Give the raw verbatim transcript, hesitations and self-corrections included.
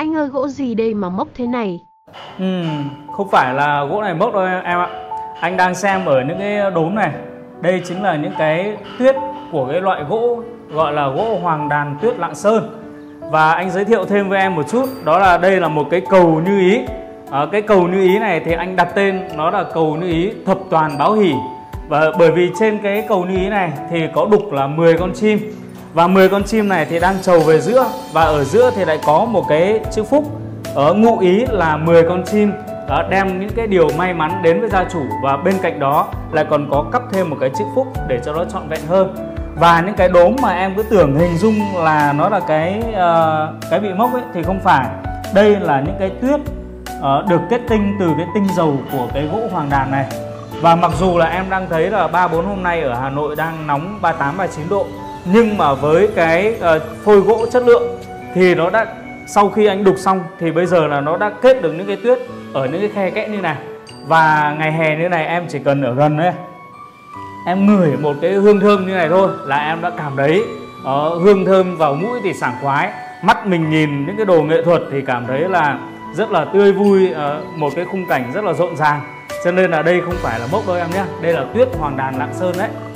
Anh ơi, gỗ gì đây mà mốc thế này? Ừ, không phải là gỗ này mốc đâu em, em ạ. Anh đang xem ở những cái đốm này. Đây chính là những cái tuyết của cái loại gỗ gọi là gỗ hoàng đàn tuyết Lạng Sơn. Và anh giới thiệu thêm với em một chút, đó là đây là một cái cầu như ý. à, Cái cầu như ý này thì anh đặt tên nó là cầu như ý thập toàn báo hỷ. Và bởi vì trên cái cầu như ý này thì có đục là mười con chim. Và mười con chim này thì đang trầu về giữa. Và ở giữa thì lại có một cái chữ phúc, ở ngụ ý là mười con chim đó, đem những cái điều may mắn đến với gia chủ. Và bên cạnh đó lại còn có cấp thêm một cái chữ phúc để cho nó trọn vẹn hơn. Và những cái đốm mà em cứ tưởng hình dung là nó là cái uh, cái bị mốc ấy thì không phải. Đây là những cái tuyết uh, được kết tinh từ cái tinh dầu của cái gỗ hoàng đàn này. Và mặc dù là em đang thấy là ba bốn hôm nay ở Hà Nội đang nóng ba mươi tám ba mươi chín độ, nhưng mà với cái uh, phôi gỗ chất lượng thì nó đã, sau khi anh đục xong thì bây giờ là nó đã kết được những cái tuyết ở những cái khe kẽ như này. Và ngày hè như này em chỉ cần ở gần đấy, em ngửi một cái hương thơm như này thôi là em đã cảm thấy uh, hương thơm vào mũi thì sảng khoái. Mắt mình nhìn những cái đồ nghệ thuật thì cảm thấy là rất là tươi vui, uh, một cái khung cảnh rất là rộn ràng. Cho nên là đây không phải là mốc đâu em nhé, đây là tuyết hoàng đàn Lạng Sơn đấy.